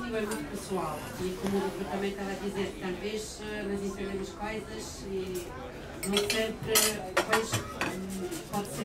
subjetivo, é muito pessoal. E como o doutor também estava a dizer, talvez nós entendemos coisas e não sempre, depois pode ser